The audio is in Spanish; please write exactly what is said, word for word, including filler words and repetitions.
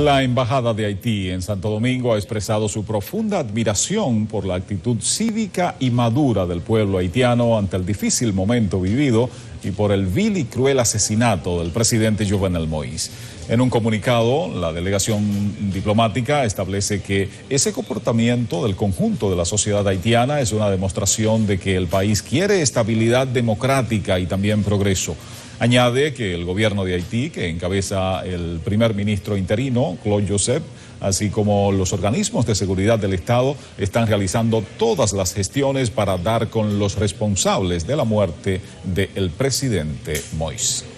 La Embajada de Haití en Santo Domingo ha expresado su profunda admiración por la actitud cívica y madura del pueblo haitiano ante el difícil momento vivido y por el vil y cruel asesinato del presidente Jovenel Moïse. En un comunicado, la delegación diplomática establece que ese comportamiento del conjunto de la sociedad haitiana es una demostración de que el país quiere estabilidad democrática y también progreso. Añade que el gobierno de Haití, que encabeza el primer ministro interino, Claude Joseph, así como los organismos de seguridad del Estado, están realizando todas las gestiones para dar con los responsables de la muerte del presidente Moïse.